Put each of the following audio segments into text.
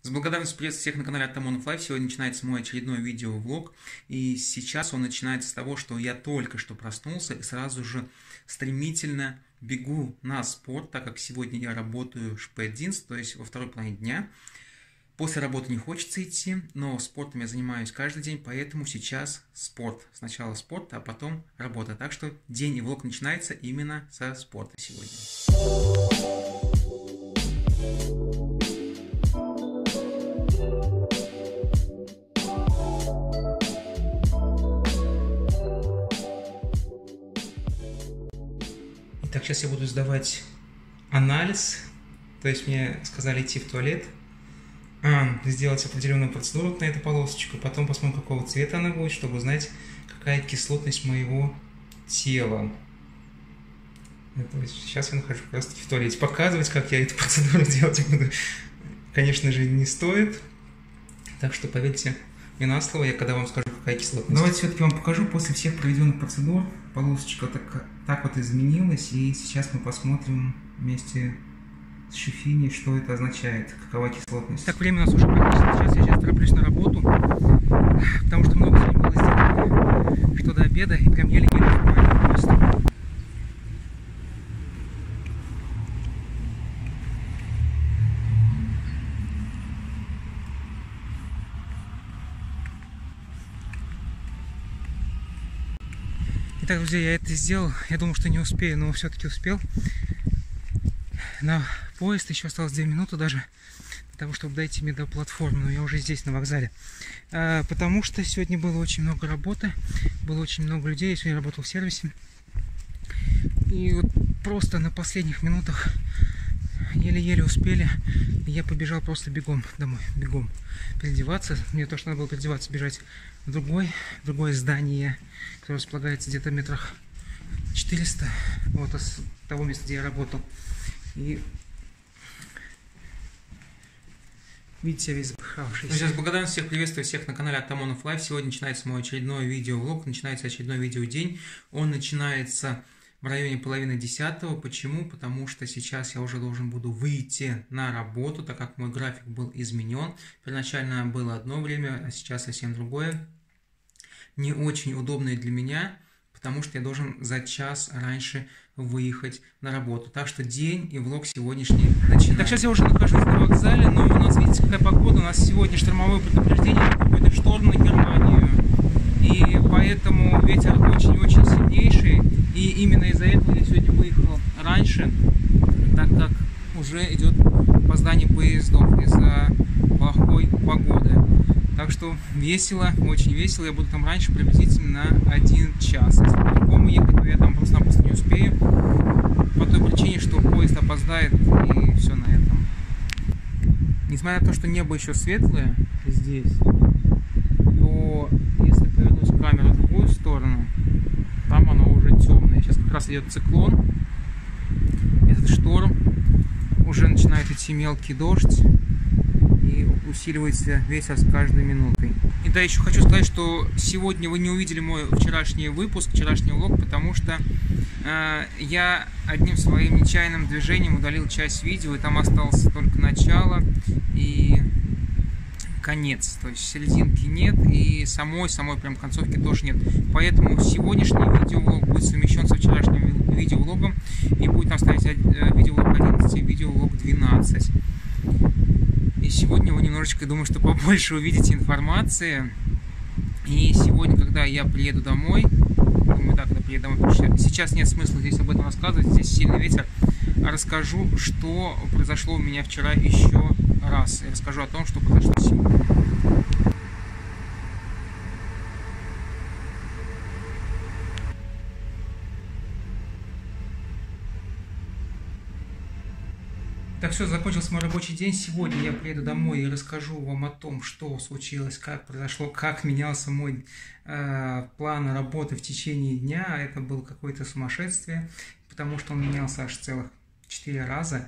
С благодарностью приветствую всех на канале Артамонов Лайф. Сегодня начинается мой очередной видеовлог. И сейчас он начинается с того, что я только что проснулся и сразу же стремительно бегу на спорт, так как сегодня я работаю шпэ-1, то есть во второй половине дня. После работы не хочется идти, но спортом я занимаюсь каждый день, поэтому сейчас спорт. Сначала спорт, а потом работа. Так что день и влог начинается именно со спорта сегодня. Итак, сейчас я буду сдавать анализ, то есть мне сказали идти в туалет, сделать определенную процедуру на эту полосочку, потом посмотрим, какого цвета она будет, чтобы узнать, какая кислотность моего тела. Сейчас я нахожусь как раз таки в туалете. Показывать, как я эту процедуру делать буду, конечно же, не стоит, так что поверьте мне на слово, я когда вам скажу, какая кислотность. Давайте все-таки вам покажу после всех проведенных процедур. Полосочка так вот изменилась, и сейчас мы посмотрим вместе с Шефиней, что это означает, какова кислотность. Так, время у нас уже практически, сейчас я тороплюсь на работу, потому что много сегодня было сделано, что до обеда, и прям еле-еле успеваю. Итак, друзья, я это сделал. Я думал, что не успею, но все-таки успел. На поезд еще осталось 2 минуты даже для того, чтобы дойти мне до платформы. Но я уже здесь, на вокзале. Потому что сегодня было очень много работы. Было очень много людей. Я сегодня работал в сервисе. И вот просто на последних минутах еле-еле успели. И я побежал просто бегом домой. Бегом. Переодеваться. Мне то, что надо было переодеваться, бежать в другое здание, которое располагается где-то метрах 400 вот от того места, где я работал. И видите, я весь запыхавшийся. Сейчас благодарность всех, приветствую всех на канале Артамонов Лайф. Сегодня начинается мой очередной видеовлог, начинается очередной видеодень. Он начинается в районе половины 10. Почему? Потому что сейчас я уже должен буду выйти на работу, так как мой график был изменен. Первоначально было одно время, а сейчас совсем другое. Не очень удобное для меня, потому что я должен за час раньше выехать на работу. Так что день и влог сегодняшний начинается. Так, сейчас я уже нахожусь на вокзале, но у нас, видите, какая погода. У нас сегодня штормовое предупреждение, какой-то шторм на Германию. И поэтому ветер очень-очень сильнейший. И именно из-за этого я сегодня выехал раньше, так как уже идет опоздание поездов из-за плохой погоды. Так что весело, очень весело. Я буду там раньше приблизительно на 1 час. Если по-другому ехать, то я там просто-напросто не успею. По той причине, что поезд опоздает, и все на этом. Несмотря на то, что небо еще светлое здесь, то если повернуть камеру в другую сторону, там оно уже темное. Сейчас как раз идет циклон, этот шторм, уже начинает идти мелкий дождь и усиливается ветер с каждой минутой. И да, еще хочу сказать, что сегодня вы не увидели мой вчерашний выпуск, вчерашний влог, потому что я одним своим нечаянным движением удалил часть видео, и там осталось только начало и конец, то есть серединки нет, и самой прям концовки тоже нет. Поэтому сегодняшний видеовлог будет совмещен со вчерашним видеовлогом, и будет там ставить видеовлог 11 и видеовлог 12. И сегодня вы немножечко, думаю, что побольше увидите информации. И сегодня, когда я приеду домой, думаю, да, когда приеду домой, потому что сейчас нет смысла здесь об этом рассказывать, здесь сильный ветер, расскажу, что произошло у меня вчера еще раз. Я расскажу о том, что произошло сегодня. Так, все, закончился мой рабочий день. Сегодня я приеду домой и расскажу вам о том, что случилось, как произошло, как менялся мой план работы в течение дня. Это было какое-то сумасшествие, потому что он менялся аж целых 4 раза.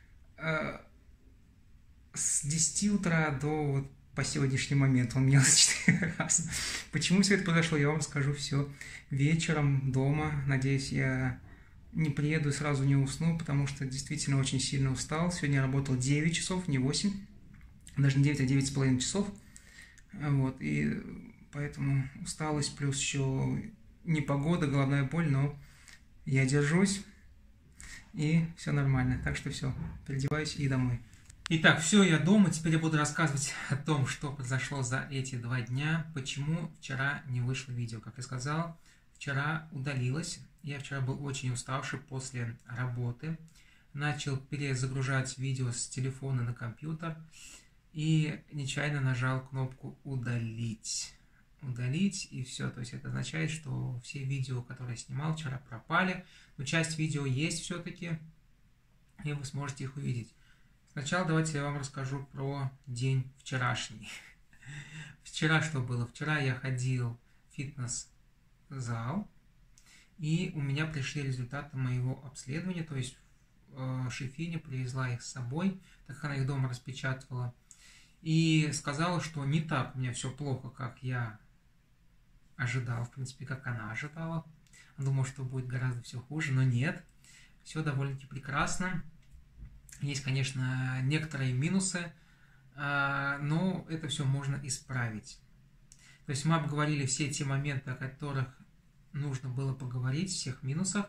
С 10 утра до по сегодняшний момент он менялся 4 раза. Почему все это произошло, я вам расскажу все вечером дома. Надеюсь, я не приеду и сразу не усну, потому что действительно очень сильно устал. Сегодня я работал 9 часов, не 8. Даже не 9, а 9,5 часов. Вот, и поэтому усталость, плюс еще непогода, головная боль, но я держусь, и все нормально. Так что все, переодеваюсь и домой. Итак, все, я дома. Теперь я буду рассказывать о том, что произошло за эти 2 дня, почему вчера не вышло видео. Как я сказал, вчера удалилось. Я вчера был очень уставший после работы. Начал перезагружать видео с телефона на компьютер и нечаянно нажал кнопку «Удалить». Удалить, и все. То есть это означает, что все видео, которые я снимал вчера, пропали. Но часть видео есть все-таки, и вы сможете их увидеть. Сначала давайте я вам расскажу про день вчерашний. Вчера что было? Вчера я ходил в фитнес-зал, и у меня пришли результаты моего обследования, то есть шефиня привезла их с собой, так как она их дома распечатывала, и сказала, что не так у меня все плохо, как я ожидал, в принципе, как она ожидала. Думал, что будет гораздо все хуже, но нет, все довольно-таки прекрасно. Есть, конечно, некоторые минусы, но это все можно исправить. То есть мы обговорили все те моменты, о которых нужно было поговорить, всех минусов.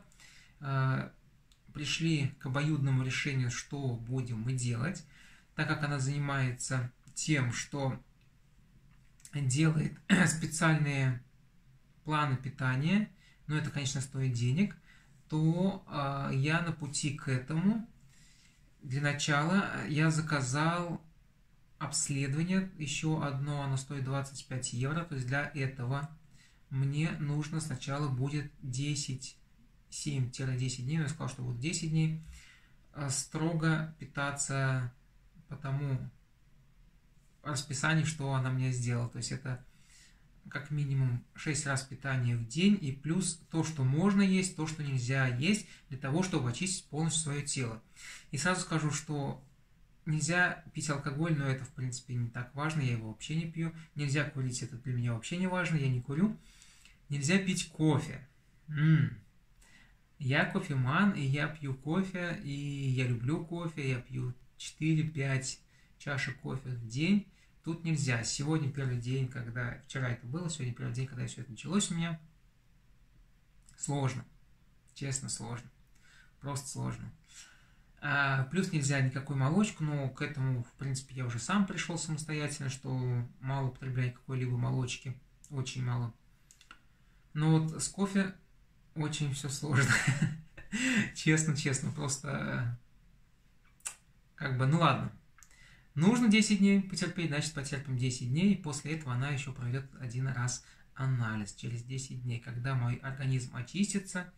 Пришли к обоюдному решению, что будем мы делать, так как она занимается тем, что делает специальные планы питания, но это, конечно, стоит денег, то я на пути к этому. Для начала я заказал обследование, еще одно, оно стоит 25 евро, то есть для этого мне нужно сначала будет 7-10 дней, я сказал, что будет 10 дней, строго питаться по тому расписанию, что она мне сделала, то есть это как минимум 6 раз питание в день, и плюс то, что можно есть, то, что нельзя есть, для того, чтобы очистить полностью свое тело. И сразу скажу, что нельзя пить алкоголь, но это, в принципе, не так важно, я его вообще не пью. Нельзя курить, это для меня вообще не важно, я не курю. Нельзя пить кофе. Я кофеман, и я пью кофе, и я люблю кофе, я пью 4-5 чашек кофе в день. Тут нельзя. Сегодня первый день, когда... Вчера это было, сегодня первый день, когда все это началось у меня. Сложно. Честно, сложно. Просто сложно. Плюс нельзя никакой молочку, но к этому, в принципе, я уже сам пришел самостоятельно, что мало употреблять какой-либо молочки. Очень мало. Но вот с кофе очень все сложно. Честно, просто... ну ладно. Нужно 10 дней потерпеть, значит, потерпим 10 дней. И после этого она еще проведет один раз анализ через 10 дней, когда мой организм очистится.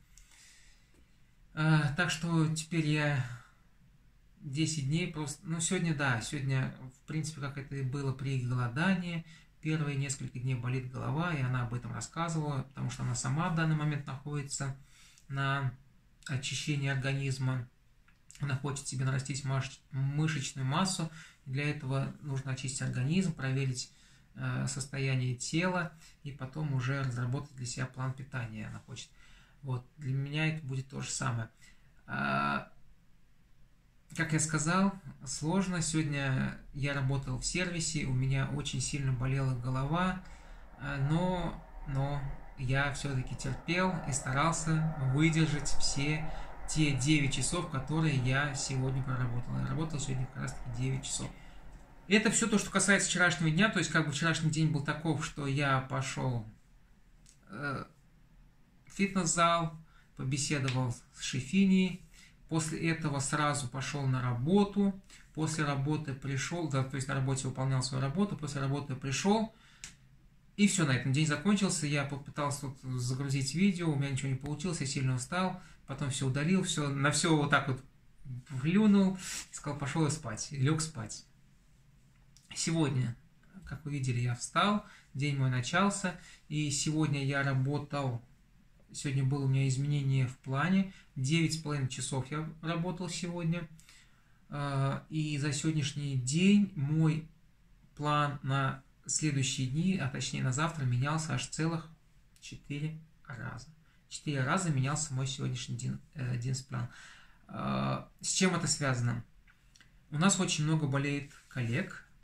Так что теперь я 10 дней просто... сегодня, в принципе, как это и было при голодании. Первые несколько дней болит голова, и она об этом рассказывала, потому что она сама в данный момент находится на очищении организма. Она хочет себе нарастить мышечную массу. Для этого нужно очистить организм, проверить состояние тела и потом уже разработать для себя план питания. Она хочет. Вот. Для меня это будет то же самое. Как я сказал, сложно. Сегодня я работал в сервисе, у меня очень сильно болела голова, но я все-таки терпел и старался выдержать все те 9 часов, которые я сегодня проработал. Я работал сегодня как раз таки 9 часов. И это все то, что касается вчерашнего дня. То есть, вчерашний день был таков, что я пошел в фитнес-зал, побеседовал с шефиней. После этого сразу пошел на работу. После работы пришел, то есть на работе выполнял свою работу. После работы пришел. И все, на этом день закончился. Я попытался загрузить видео, у меня ничего не получилось, я сильно устал. Потом все удалил, на все вот так вот плюнул, сказал, пошел я спать, и лег спать. Сегодня, как вы видели, я встал, день мой начался, и сегодня я работал, сегодня было у меня изменение в плане, 9,5 часов я работал сегодня, и за сегодняшний день мой план на следующие дни, а точнее на завтра, менялся аж целых 4 раза. 4 раза менялся мой сегодняшний день-план. С чем это связано? У нас очень много болеет коллег,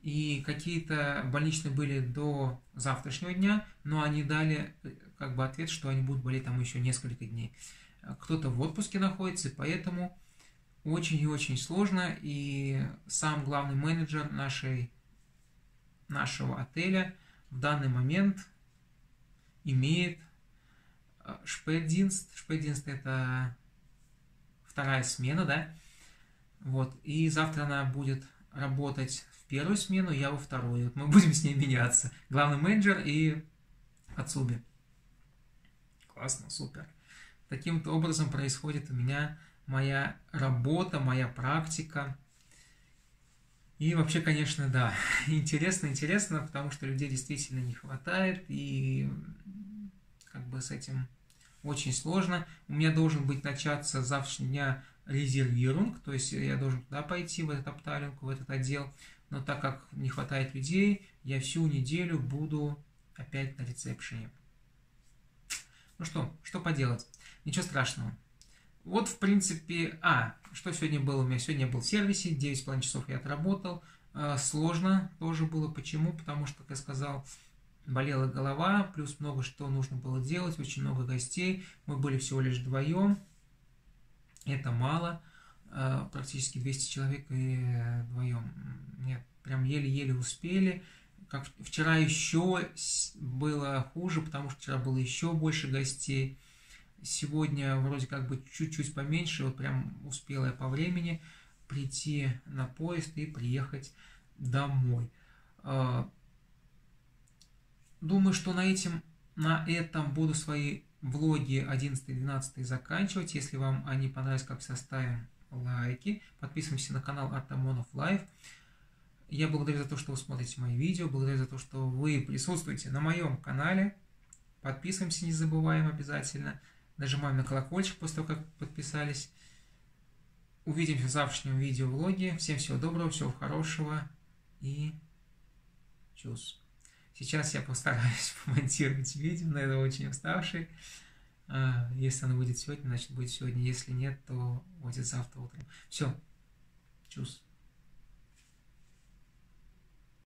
И какие-то больничные были до завтрашнего дня, но они дали как бы ответ, что они будут болеть там еще несколько дней. Кто-то в отпуске находится, и поэтому очень и очень сложно. И сам главный менеджер нашего отеля в данный момент имеет Spätdienst. Spätdienst – это вторая смена, да? Вот. И завтра она будет работать в первую смену, я во вторую. Вот мы будем с ней меняться. Главный менеджер и Ацуби. Классно, супер. Таким-то образом происходит у меня моя работа, моя практика. И вообще, конечно, да, интересно, потому что людей действительно не хватает, и как бы с этим очень сложно. У меня должен быть начаться с завтрашнего дня резервирование, то есть я должен туда пойти, в этот апталинг, в этот отдел, но так как не хватает людей, я всю неделю буду опять на ресепшене. Ну что поделать, ничего страшного. Вот, в принципе, что сегодня было у меня? Сегодня я был в сервисе, 9,5 часов я отработал. Сложно тоже было. Почему? Потому что, как я сказал, болела голова, плюс много что нужно было делать, очень много гостей. Мы были всего лишь вдвоем. Это мало. Практически 200 человек и вдвоем. Нет, прям еле-еле успели. Как вчера еще было хуже, потому что вчера было еще больше гостей. Сегодня вроде как бы чуть-чуть поменьше, вот прям успела я по времени прийти на поезд и приехать домой. Думаю, что на этом буду свои влоги 11-12 заканчивать. Если вам они понравились, как всегда, ставим лайки. Подписываемся на канал Артамонов Лайв. Я благодарю за то, что вы смотрите мои видео, благодарю за то, что вы присутствуете на моем канале. Подписываемся, не забываем обязательно. Нажимаем на колокольчик после того, как подписались. Увидимся в завтрашнем видеовлоге. Всем всего доброго, всего хорошего и чус. Сейчас я постараюсь помонтировать видео, наверное, очень уставший. Если оно будет сегодня, значит будет сегодня. Если нет, то будет завтра утром. Все. Чус.